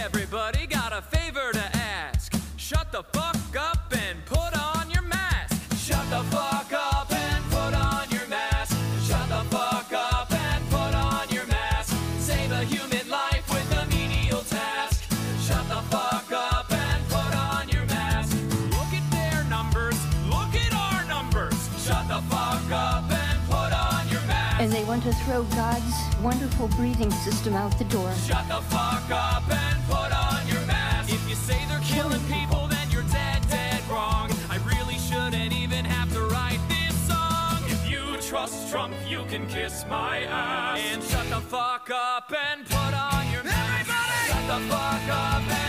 everybody, got a favor to ask. Shut the fuck up and put on your mask. Shut the fuck up and put on your mask. Shut the fuck up and put on your mask. Save a human life with a menial task. Shut the fuck up and put on your mask. Look at their numbers, look at our numbers. Shut the fuck up and put on your mask. And they want to throw God's wonderful breathing system out the door. Shut the fuck up and put on your mask. If you say they're killing people, then you're dead, dead wrong. I really shouldn't even have to write this song. If you trust Trump, you can kiss my ass. And shut the fuck up and put on your mask. Everybody! Shut the fuck up and